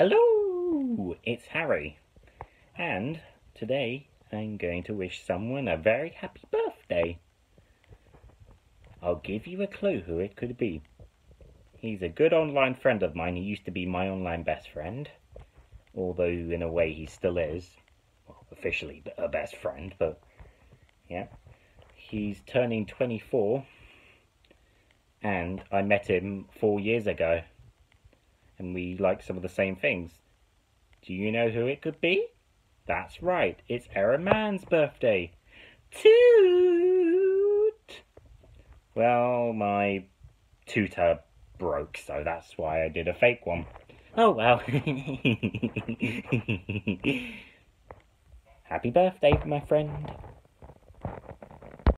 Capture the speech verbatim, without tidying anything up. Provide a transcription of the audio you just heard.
Hello, it's Harry, and today I'm going to wish someone a very happy birthday. I'll give you a clue who it could be. He's a good online friend of mine. He used to be my online best friend, although in a way he still is, well, officially a best friend, but yeah. He's turning twenty-four, and I met him four years ago, and we like some of the same things. Do you know who it could be? That's right, it's Erran Mann's birthday. Toot! Well, my tutor broke, so that's why I did a fake one. Oh well. Happy birthday, my friend.